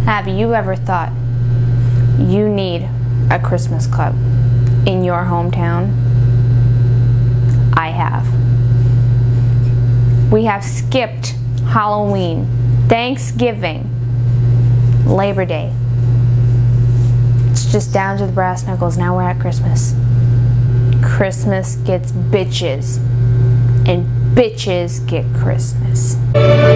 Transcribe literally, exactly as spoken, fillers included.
Have you ever thought you need a Christmas club in your hometown? I have. We have skipped Halloween, Thanksgiving, Labor Day. It's just down to the brass knuckles. Now we're at Christmas. Christmas gets bitches, and bitches get Christmas.